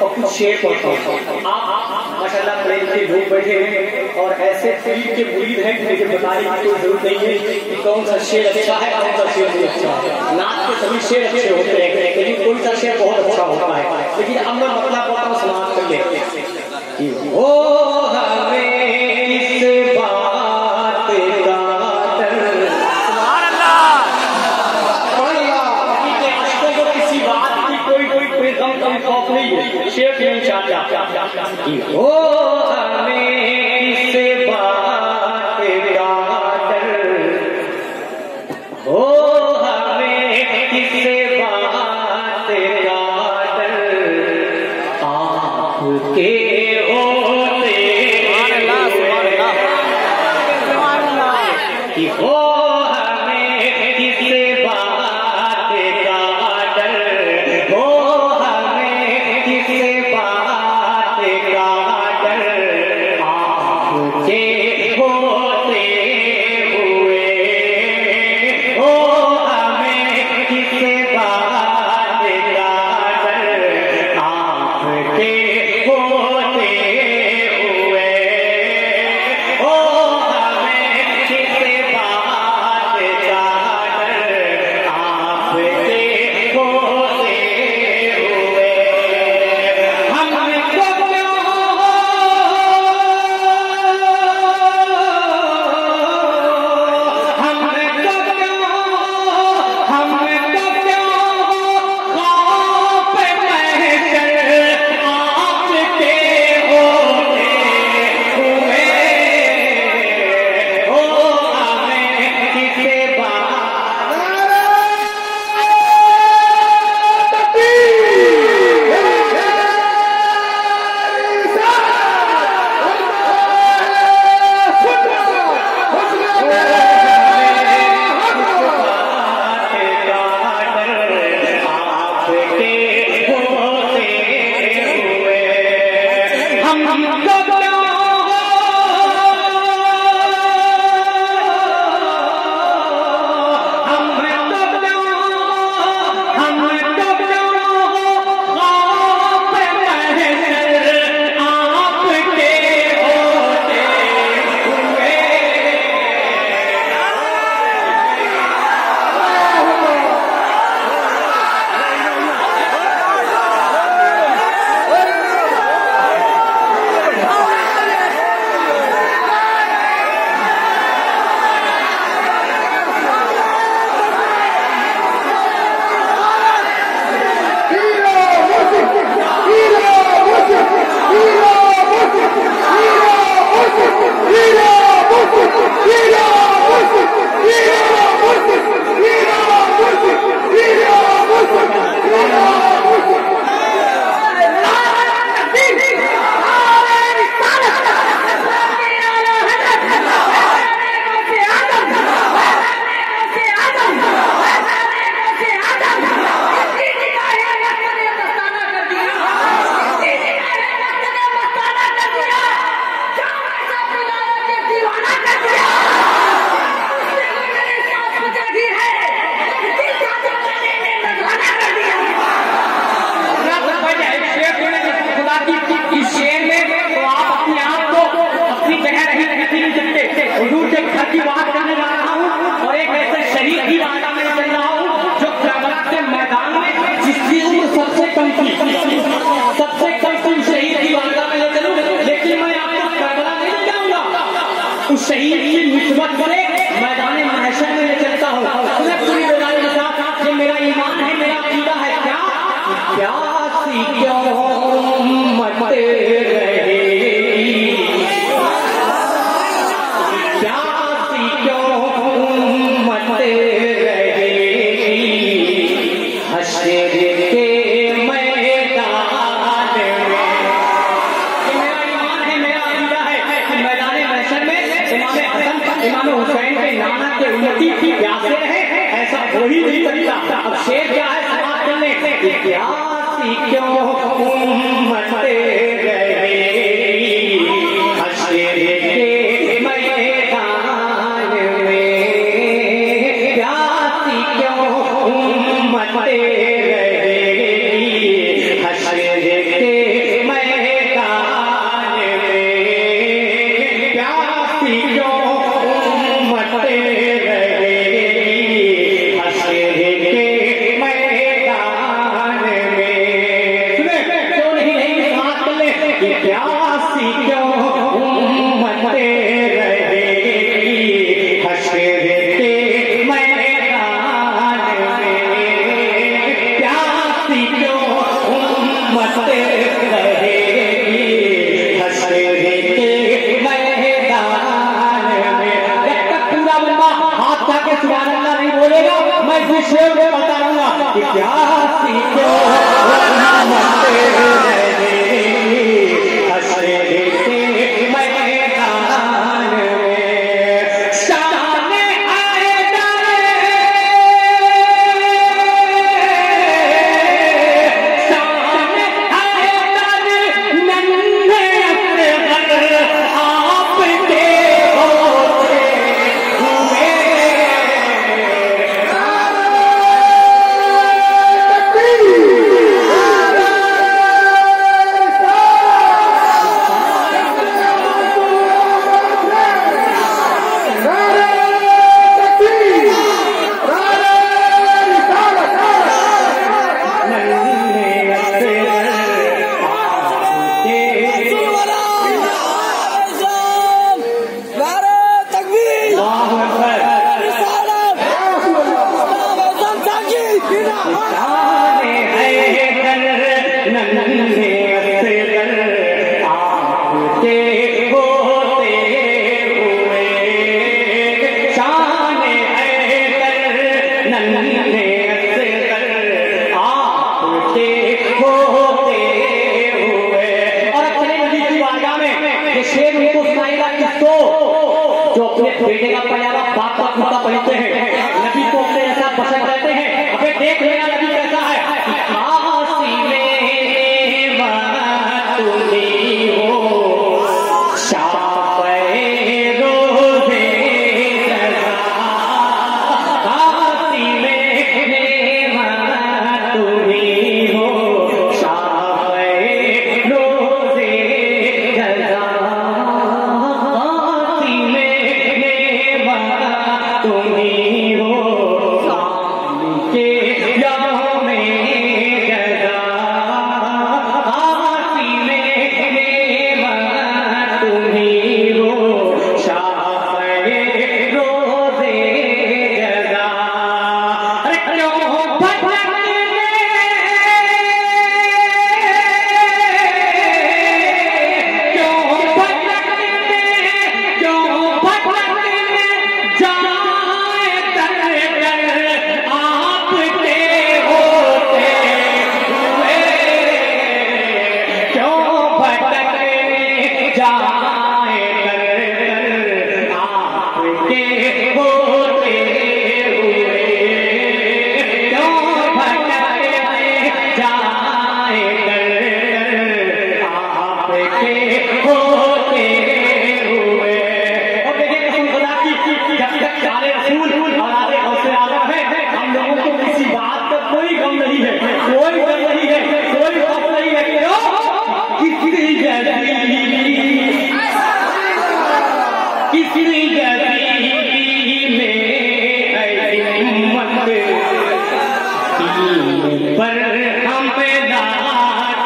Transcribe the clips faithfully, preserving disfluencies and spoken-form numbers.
और कुछ शेर पढ़ता हूँ। आप माशाल्लाह प्रेम के लोग बैठे हैं और ऐसे फिल्म के मुरीद हैं कि मुझे बताने की कोई जरूरत नहीं है कि कौन सा शेर अच्छा है कौन सा शेर नहीं अच्छा है। नाच के सभी शेर अच्छे होते हैं लेकिन कोई सा शेर बहुत अच्छा होता है। लेकिन अब मैं मतलब बोलता हूँ समाज कर ले वो हमें इस बात का शेर नहीं चाहता हो हमें इस बात का डर हो हमें इस बात का डर आपके होते कि हो हमें इस बात का डर हो उस शहीद की निस्बत से मैदान महशर में ले चलता हूँ। तुम्हें पूरी बेदारी के साथ ये मेरा ईमान है, मेरा अकीदा है। क्या प्यासी क्यों मरते रहेगी, प्यासी क्यों मरते रहेगी, हश्र के मैदान में। ये मेरा ईमान है, मेरा अकीदा है कि मैदान महशर में इमाम हसन इमाम हुसैन के नाना के उम्मती की प्यासे है, ऐसा हो ही नहीं सकता। अब शेर क्या है समाप्त करने, प्यासी क्यों मरते रहेगी, हश्र के मैदान में, प्यासी क्यों मरते रहेगी, हश्र के मत रहेगी हश्र के मैदान में। जब तक पूरा बंदा हाथ जाके सुभान अल्लाह नहीं बोलेगा, मैं इस शेर में बता रहूंगा कि क्या सीखो मत रहेगी हश्र के मैदान में। शान हैदर शान हैदर नन्हे असगर आपके होते हुए। जो अपने बेटे का पजामा बाप का कुर्ता पहनते हैं, नबी को अपने ऐसा पसंद करते हैं। अबे देख लेना नबी कैसा है। काशी में तुम्ही हो शाफ़े रोज़े रज़ा, काशी में तुम्ही हो शाफ़े रोज़े रज़ा, तुम्ही हो के यादों में जगा, काशी में तुम्ही हो शाफ़े रोज़े जगा। अरे क्यों भटकते क्यों भटकते क्यों भटकते जाए दर आपके होते हुए। क्यों भटकते जाए दर आपके होते हुए। क्यों भटकते जाए दर आपके होते हुए। और देखिए कसम खुदा की, जब तक सारे रसूल और आधे हौसले आदम है, हम लोगों को किसी बात का कोई गम नहीं है, कोई डर नहीं है, कोई खौफ नहीं है। क्यों? किसी जैसी किसी जैसी में है हिम्मत, दीन पर हम पैदा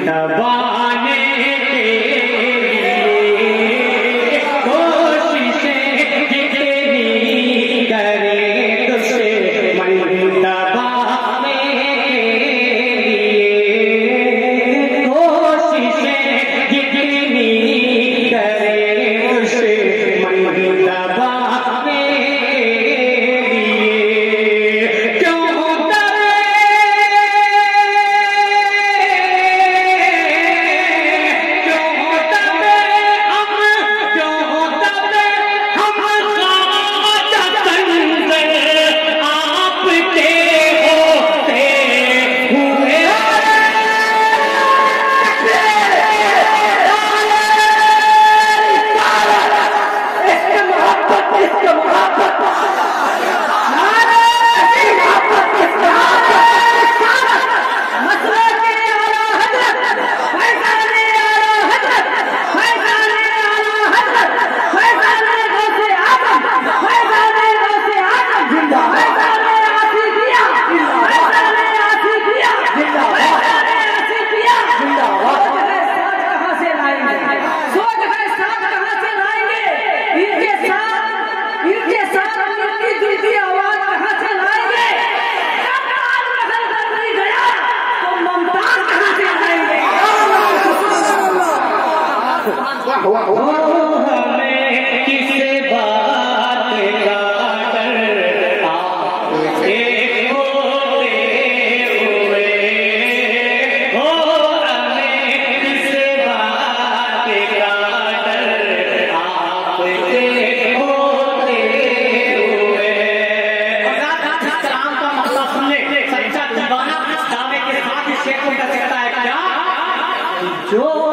दबाने के लिए कोशिशें जितनी करे दुश्मन दबाने के लिए कोशिशें जितनी करे दुश्मन दबाने हमें किसे बात का डर आपके होते हुए हो, हमें किसे बात का डर आपके होते हुए। कलाम का मसला सुन ले, सच्चा दीवाना दावे के साथ इस शेर को कर सकता है क्या? जो